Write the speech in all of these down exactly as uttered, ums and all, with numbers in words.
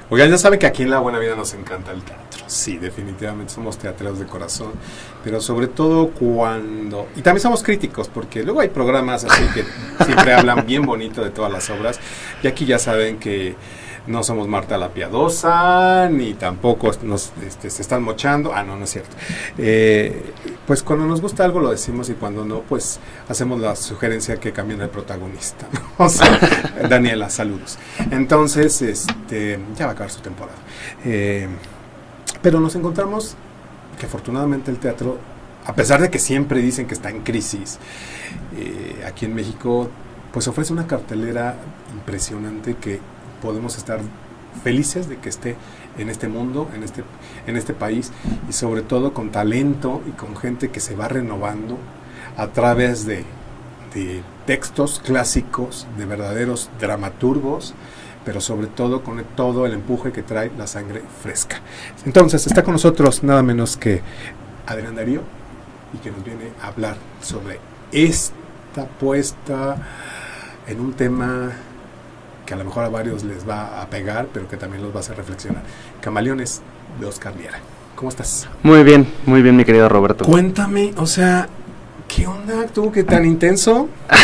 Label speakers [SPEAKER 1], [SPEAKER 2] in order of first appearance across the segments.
[SPEAKER 1] Oigan, ya saben que aquí en La Buena Vida nos encanta el teatro. Sí, definitivamente somos teatreros de corazón, pero sobre todo cuando... Y también somos críticos, porque luego hay programas así que siempre hablan bien bonito de todas las obras, y aquí ya saben que no somos Marta la Piadosa, ni tampoco nos este, se están mochando. Ah, no, no es cierto. Eh, pues cuando nos gusta algo lo decimos, y cuando no, pues hacemos la sugerencia que cambien el protagonista, ¿no? O sea, Daniela, saludos. Entonces, este, ya va a acabar su temporada. Eh, pero nos encontramos que afortunadamente el teatro, a pesar de que siempre dicen que está en crisis, eh, aquí en México, pues ofrece una cartelera impresionante que podemos estar felices de que esté en este mundo, en este, en este país, y sobre todo con talento y con gente que se va renovando a través de, de textos clásicos, de verdaderos dramaturgos, pero sobre todo con todo el empuje que trae la sangre fresca. Entonces está con nosotros nada menos que Adrián Darío, y que nos viene a hablar sobre esta puesta en un tema que a lo mejor a varios les va a pegar, pero que también los va a hacer reflexionar. Camaleones, de Oscar Liera. ¿Cómo estás?
[SPEAKER 2] Muy bien, muy bien, mi querido Roberto.
[SPEAKER 1] Cuéntame, o sea, ¿qué onda tú? ¿Qué tan intenso?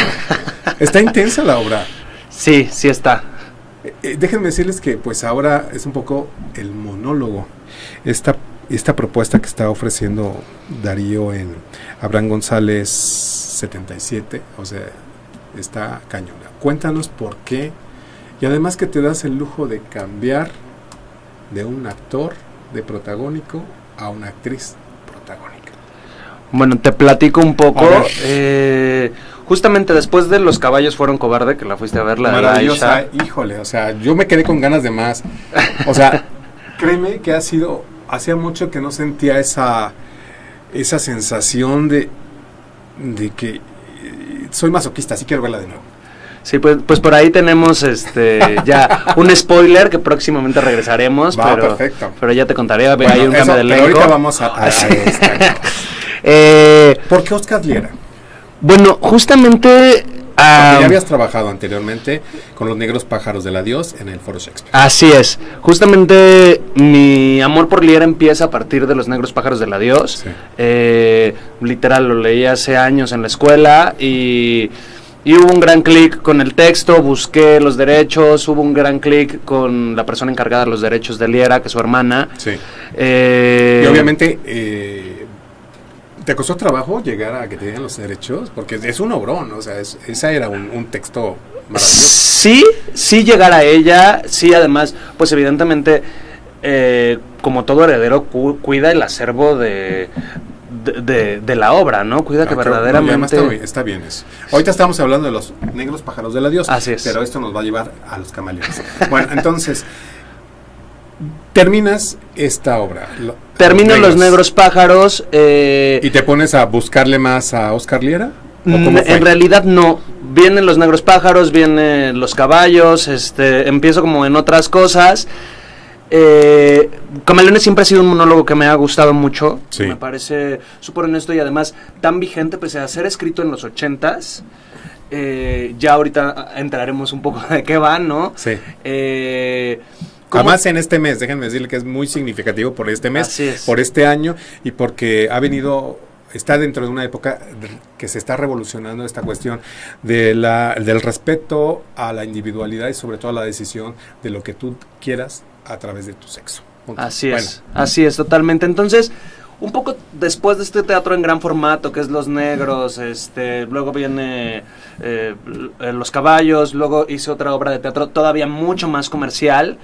[SPEAKER 1] ¿Está intensa la obra?
[SPEAKER 2] Sí, sí está.
[SPEAKER 1] Eh, eh, déjenme decirles que pues ahora es un poco el monólogo. Esta, esta propuesta que está ofreciendo Darío en Abraham González setenta y siete, o sea, está cañona. Cuéntanos por qué. Y además que te das el lujo de cambiar de un actor de protagónico a una actriz protagónica.
[SPEAKER 2] Bueno, te platico un poco. Eh, justamente después de Los caballos fueron cobarde, que la fuiste a ver, la
[SPEAKER 1] maravillosa,
[SPEAKER 2] de Aisha.
[SPEAKER 1] Híjole, o sea, yo me quedé con ganas de más. O sea, créeme que ha sido, hacía mucho que no sentía esa, esa sensación de, de que eh, soy masoquista, así quiero verla de nuevo.
[SPEAKER 2] Sí, pues, pues por ahí tenemos este ya un spoiler que próximamente regresaremos.
[SPEAKER 1] Va,
[SPEAKER 2] pero,
[SPEAKER 1] perfecto.
[SPEAKER 2] Pero ya te contaré,
[SPEAKER 1] bueno,
[SPEAKER 2] hay un
[SPEAKER 1] eso,
[SPEAKER 2] cambio de elenco.
[SPEAKER 1] Pero ahorita vamos a, a, a esta.
[SPEAKER 2] eh,
[SPEAKER 1] ¿Por qué Oscar Liera?
[SPEAKER 2] Bueno, justamente...
[SPEAKER 1] Porque
[SPEAKER 2] Um,
[SPEAKER 1] ya habías trabajado anteriormente con Los negros pájaros del adiós en el Foro Shakespeare.
[SPEAKER 2] Así es. Justamente mi amor por Liera empieza a partir de Los negros pájaros del adiós.
[SPEAKER 1] Sí.
[SPEAKER 2] Eh, literal, lo leí hace años en la escuela y... Y hubo un gran clic con el texto, busqué los derechos, hubo un gran clic con la persona encargada de los derechos de Liera, que es su hermana.
[SPEAKER 1] Sí.
[SPEAKER 2] Eh,
[SPEAKER 1] y obviamente, eh, ¿te costó trabajo llegar a que te den los derechos? Porque es un obrón, o sea, es, esa era un, un texto maravilloso.
[SPEAKER 2] Sí, sí llegar a ella, sí además, pues evidentemente, eh, como todo heredero, cu cuida el acervo de... De, de, de la obra, ¿no? Cuida ah, que verdaderamente...
[SPEAKER 1] No, está, bien, está bien eso. Ahorita estamos hablando de Los negros pájaros del adiós.
[SPEAKER 2] Así es.
[SPEAKER 1] Pero esto nos va a llevar a Los camaleones. Bueno, entonces, terminas esta obra. Lo,
[SPEAKER 2] Termino Los negros pájaros. Eh,
[SPEAKER 1] ¿Y te pones a buscarle más a Oscar Liera?
[SPEAKER 2] En realidad no. Vienen Los negros pájaros, vienen Los caballos, este, empiezo como en otras cosas. Eh, Camaleones siempre ha sido un monólogo que me ha gustado mucho. Sí. Me parece súper honesto y además tan vigente, pese a ser escrito en los ochentas. Eh, ya ahorita entraremos un poco de qué va, ¿no?
[SPEAKER 1] Sí.
[SPEAKER 2] Eh,
[SPEAKER 1] Además en este mes, déjenme decirle que es muy significativo por este mes, por este año, y porque ha venido... Está dentro de una época que se está revolucionando esta cuestión de la, del respeto a la individualidad y sobre todo a la decisión de lo que tú quieras a través de tu sexo.
[SPEAKER 2] Punto. Así bueno. es, así es, totalmente. Entonces, un poco después de este teatro en gran formato, que es Los Negros, este, luego viene eh, Los Caballos, luego hice otra obra de teatro todavía mucho más comercial,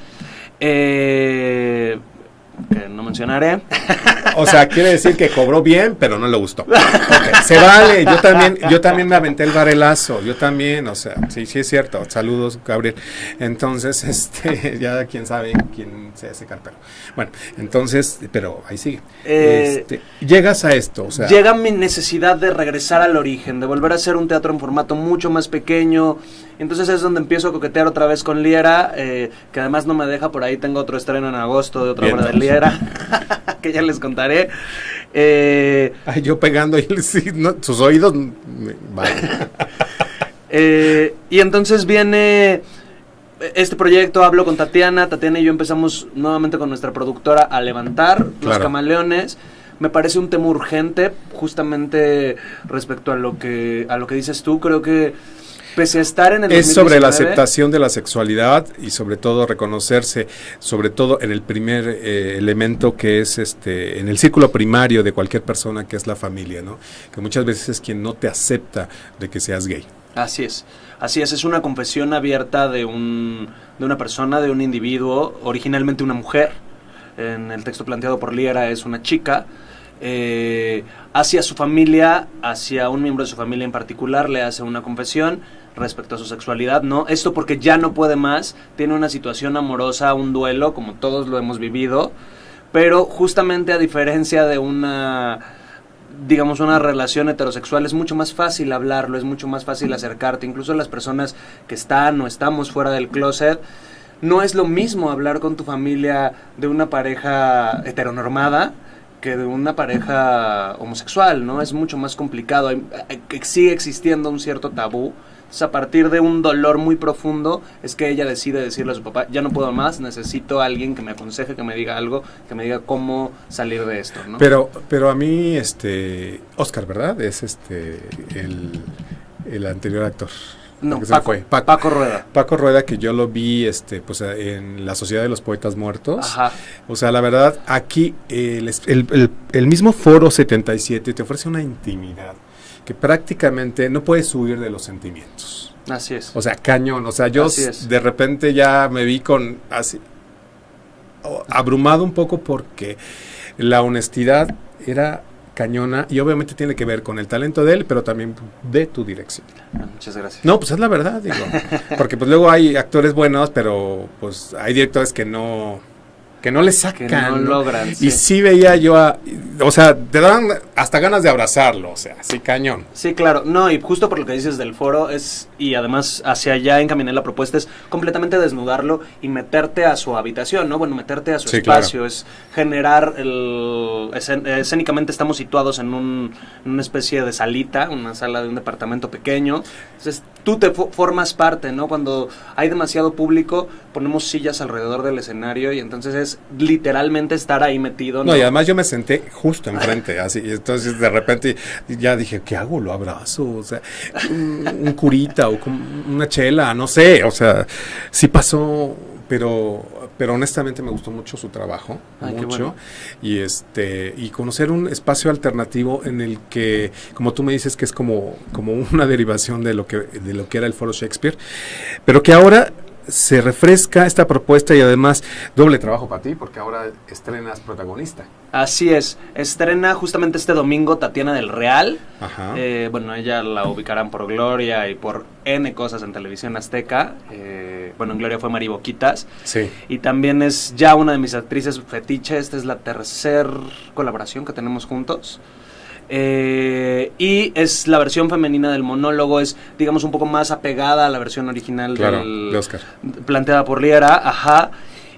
[SPEAKER 2] eh... que no mencionaré.
[SPEAKER 1] O sea, quiere decir que cobró bien, pero no le gustó. Okay. Se vale, yo también, yo también me aventé el barelazo, yo también, o sea, sí, sí es cierto. Saludos, Gabriel. Entonces, este, ya quién sabe quién sea ese carpero. Bueno, entonces, pero ahí sigue.
[SPEAKER 2] Eh,
[SPEAKER 1] este, llegas a esto, o sea.
[SPEAKER 2] Llega mi necesidad de regresar al origen, de volver a hacer un teatro en formato mucho más pequeño. Entonces es donde empiezo a coquetear otra vez con Liera, eh, que además no me deja, por ahí tengo otro estreno en agosto de otra Bien, obra de Liera, que ya les contaré. Eh,
[SPEAKER 1] Ay, yo pegando y sí, no, sus oídos, vale.
[SPEAKER 2] eh, y entonces viene este proyecto hablo con Tatiana, Tatiana y yo empezamos nuevamente con nuestra productora a levantar claro. Los Camaleones. Me parece un tema urgente, justamente respecto a lo que a lo que dices tú, creo que pese a estar en el
[SPEAKER 1] es sobre la aceptación de la sexualidad y sobre todo reconocerse, sobre todo en el primer eh, elemento que es este, en el círculo primario de cualquier persona, que es la familia, ¿no? Que muchas veces es quien no te acepta de que seas gay.
[SPEAKER 2] Así es, así es, es una confesión abierta de un de una persona, de un individuo, originalmente una mujer, en el texto planteado por Liera es una chica, eh, hacia su familia, hacia un miembro de su familia en particular, le hace una confesión respecto a su sexualidad, ¿no? Esto porque ya no puede más, tiene una situación amorosa, un duelo, como todos lo hemos vivido, pero justamente a diferencia de una, digamos, una relación heterosexual, es mucho más fácil hablarlo, es mucho más fácil acercarte, incluso las personas que están o estamos fuera del closet, no es lo mismo hablar con tu familia de una pareja heteronormada que de una pareja homosexual, ¿no? Es mucho más complicado, hay, sigue existiendo un cierto tabú. Entonces, a partir de un dolor muy profundo, es que ella decide decirle a su papá, ya no puedo más, necesito a alguien que me aconseje, que me diga algo, que me diga cómo salir de esto, ¿no?
[SPEAKER 1] Pero, pero a mí, este, Oscar, ¿verdad? Es este, el, el anterior actor.
[SPEAKER 2] No, Paco, fue? Paco, Paco Rueda.
[SPEAKER 1] Paco Rueda, que yo lo vi este, pues, en la Sociedad de los Poetas Muertos.
[SPEAKER 2] Ajá.
[SPEAKER 1] O sea, la verdad, aquí el, el, el, el mismo Foro setenta y siete te ofrece una intimidad que prácticamente no puedes huir de los sentimientos.
[SPEAKER 2] Así es.
[SPEAKER 1] O sea, cañón. O sea, yo de repente ya me vi con así abrumado un poco porque la honestidad era cañona y obviamente tiene que ver con el talento de él, pero también de tu dirección.
[SPEAKER 2] Muchas gracias.
[SPEAKER 1] No, pues es la verdad, digo, porque pues luego hay actores buenos, pero pues hay directores que no que no le sacan,
[SPEAKER 2] que no,
[SPEAKER 1] ¿no?
[SPEAKER 2] logran. Sí.
[SPEAKER 1] Y sí veía yo a, o sea, te dan hasta ganas de abrazarlo, o sea, sí, cañón.
[SPEAKER 2] Sí, claro, no, y justo por lo que dices del foro es, y además hacia allá encaminé la propuesta, es completamente desnudarlo y meterte a su habitación, ¿no? Bueno, meterte a su sí, espacio, claro. Es generar el, escén, escénicamente estamos situados en, un, en una especie de salita, una sala de un departamento pequeño, entonces tú te formas parte, ¿no? Cuando hay demasiado público, ponemos sillas alrededor del escenario y entonces es literalmente estar ahí metido, ¿no?
[SPEAKER 1] No, y además yo me senté justo enfrente, así, y entonces de repente ya dije, ¿qué hago? ¿Lo abrazo? O sea, un, un curita o una chela, no sé, o sea, sí pasó, pero pero honestamente me gustó mucho su trabajo, Ay, mucho, bueno. y este y conocer un espacio alternativo en el que, como tú me dices, que es como como una derivación de lo que de lo que era el Foro Shakespeare, pero que ahora se refresca esta propuesta y además doble trabajo para ti porque ahora estrenas protagonista.
[SPEAKER 2] Así es, estrena justamente este domingo Tatiana del Real. Ajá. Eh, bueno, ella la ubicarán por Gloria y por N cosas en Televisión Azteca. Eh, bueno, en Gloria fue Mari Boquitas.
[SPEAKER 1] Sí.
[SPEAKER 2] Y también es ya una de mis actrices fetiche. Esta es la tercera colaboración que tenemos juntos. Eh, y es la versión femenina del monólogo, es digamos un poco más apegada a la versión original
[SPEAKER 1] claro,
[SPEAKER 2] del,
[SPEAKER 1] de Oscar,
[SPEAKER 2] planteada por Liera, ajá,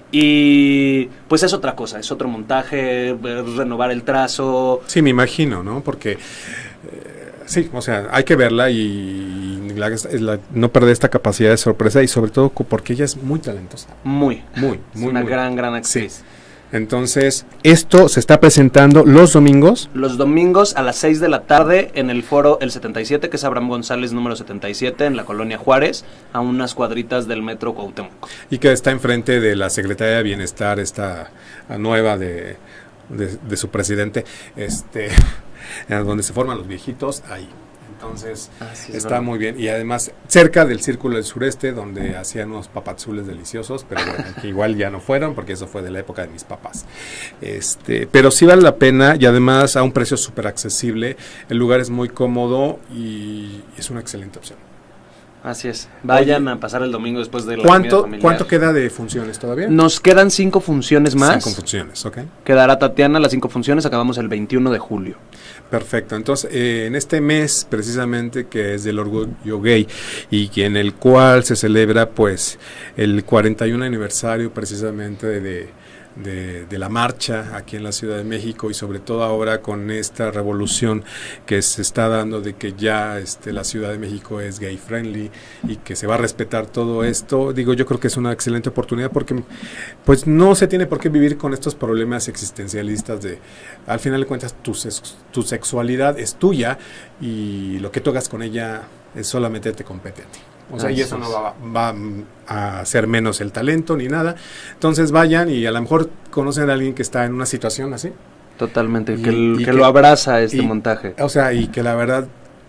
[SPEAKER 2] y pues es otra cosa, es otro montaje, renovar el trazo.
[SPEAKER 1] Sí, me imagino, ¿no? Porque eh, sí, o sea, hay que verla y la, la, no perder esta capacidad de sorpresa y sobre todo porque ella es muy talentosa.
[SPEAKER 2] Muy,
[SPEAKER 1] muy,
[SPEAKER 2] es
[SPEAKER 1] muy,
[SPEAKER 2] una
[SPEAKER 1] muy,
[SPEAKER 2] gran, gran actriz.
[SPEAKER 1] Sí. Entonces, esto se está presentando los domingos.
[SPEAKER 2] Los domingos a las seis de la tarde en el foro El setenta y siete, que es Abraham González número setenta y siete, en la Colonia Juárez, a unas cuadritas del Metro Cuauhtémoc.
[SPEAKER 1] Y que está enfrente de la Secretaría de Bienestar, esta nueva de, de, de su presidente, este, donde se forman los viejitos, ahí. Entonces, sí, está verdad. Muy bien. Y además, cerca del Círculo del Sureste, donde hacían unos papazules deliciosos, pero bueno, que igual ya no fueron, porque eso fue de la época de mis papás. Este, pero sí vale la pena, y además a un precio súper accesible. El lugar es muy cómodo y es una excelente opción.
[SPEAKER 2] Así es. Vayan Oye, a pasar el domingo después de la
[SPEAKER 1] ¿cuánto,
[SPEAKER 2] comida familiar.
[SPEAKER 1] ¿Cuánto queda de funciones todavía?
[SPEAKER 2] Nos quedan cinco funciones más.
[SPEAKER 1] Cinco funciones, ok.
[SPEAKER 2] Quedará Tatiana las cinco funciones, acabamos el veintiuno de julio.
[SPEAKER 1] Perfecto, entonces eh, en este mes precisamente que es del orgullo gay y que en el cual se celebra pues el cuarenta y uno aniversario precisamente de, de, de la marcha aquí en la Ciudad de México, y sobre todo ahora con esta revolución que se está dando de que ya este, la Ciudad de México es gay friendly y que se va a respetar todo esto. Digo, yo creo que es una excelente oportunidad porque pues no se tiene por qué vivir con estos problemas existencialistas de, al final de cuentas, tu, sex, tu sexualidad es tuya y lo que tú hagas con ella es solamente te compete a ti. O sea, y eso no va, va a hacer menos el talento ni nada. Entonces vayan y a lo mejor conocen a alguien que está en una situación así.
[SPEAKER 2] Totalmente,
[SPEAKER 1] y,
[SPEAKER 2] que, el,
[SPEAKER 1] y
[SPEAKER 2] que
[SPEAKER 1] que
[SPEAKER 2] lo abraza este
[SPEAKER 1] y,
[SPEAKER 2] montaje.
[SPEAKER 1] O sea, y que la verdad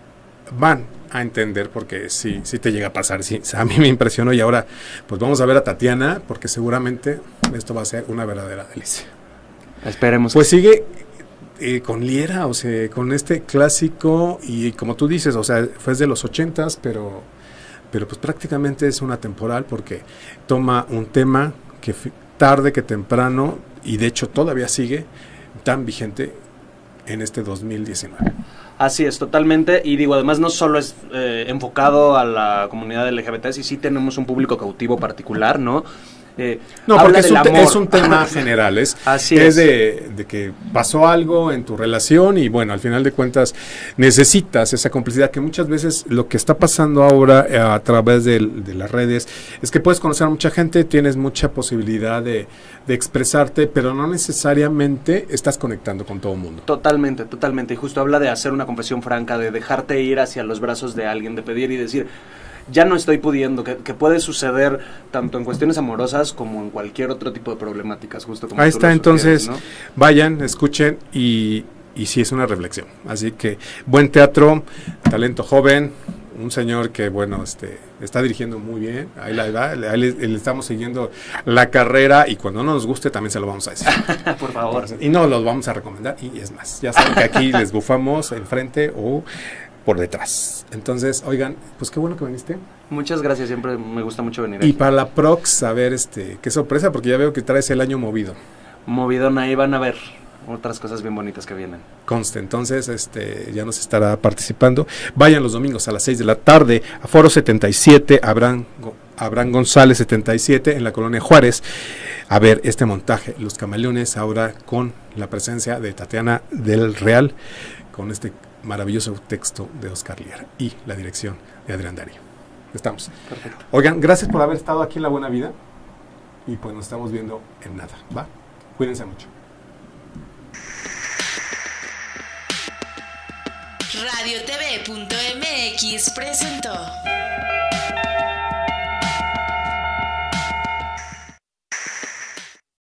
[SPEAKER 1] van a entender, porque sí, sí te llega a pasar. Sí, a mí me impresionó, y ahora pues vamos a ver a Tatiana, porque seguramente esto va a ser una verdadera delicia.
[SPEAKER 2] Esperemos.
[SPEAKER 1] Pues que sigue eh, con Liera, o sea, con este clásico, y como tú dices, o sea, fue de los ochentas, pero... pero pues prácticamente es una temporal porque toma un tema que tarde que temprano, y de hecho todavía sigue tan vigente en este dos mil diecinueve.
[SPEAKER 2] Así es, totalmente, y digo, además no solo es eh, enfocado a la comunidad L G B T, sí, sí tenemos un público cautivo particular, ¿no? Eh,
[SPEAKER 1] no, porque es un, es un tema general, es,
[SPEAKER 2] Así
[SPEAKER 1] es,
[SPEAKER 2] es.
[SPEAKER 1] De, de que pasó algo en tu relación y bueno, al final de cuentas necesitas esa complicidad, que muchas veces lo que está pasando ahora eh, a través de, de las redes es que puedes conocer a mucha gente, tienes mucha posibilidad de, de expresarte, pero no necesariamente estás conectando con todo el mundo.
[SPEAKER 2] Totalmente, totalmente, y justo habla de hacer una confesión franca, de dejarte ir hacia los brazos de alguien, de pedir y decir... ya no estoy pudiendo, que, que puede suceder tanto en cuestiones amorosas como en cualquier otro tipo de problemáticas, justo como
[SPEAKER 1] ahí
[SPEAKER 2] tú
[SPEAKER 1] está,
[SPEAKER 2] lo
[SPEAKER 1] entonces,
[SPEAKER 2] sugieres, ¿no?
[SPEAKER 1] Vayan, escuchen y, y sí es una reflexión. Así que buen teatro, talento joven, un señor que, bueno, este está dirigiendo muy bien, ahí, la, ahí le, le, le estamos siguiendo la carrera, y cuando no nos guste también se lo vamos a decir.
[SPEAKER 2] Por favor.
[SPEAKER 1] Entonces, y no los vamos a recomendar, y es más, ya saben que aquí les bufamos enfrente o por detrás. Entonces, oigan, pues qué bueno que viniste.
[SPEAKER 2] Muchas gracias, siempre me gusta mucho venir
[SPEAKER 1] Y
[SPEAKER 2] aquí.
[SPEAKER 1] para la prox, a ver, este, qué sorpresa, porque ya veo que traes el año movido.
[SPEAKER 2] Movidona, ahí van a ver otras cosas bien bonitas que vienen.
[SPEAKER 1] Conste, entonces, este, ya nos estará participando. Vayan los domingos a las seis de la tarde, a Foro setenta y siete, Abraham, Abraham González setenta y siete, en la Colonia Juárez, a ver este montaje, Los Camaleones, ahora con la presencia de Tatiana del Real, con este maravilloso texto de Oscar Liera y la dirección de Adrián Darío. Estamos.
[SPEAKER 2] Perfecto.
[SPEAKER 1] Oigan, gracias por haber estado aquí en La Buena Vida, y pues nos estamos viendo en nada, ¿va? Cuídense mucho.
[SPEAKER 3] Radio T V punto M X presentó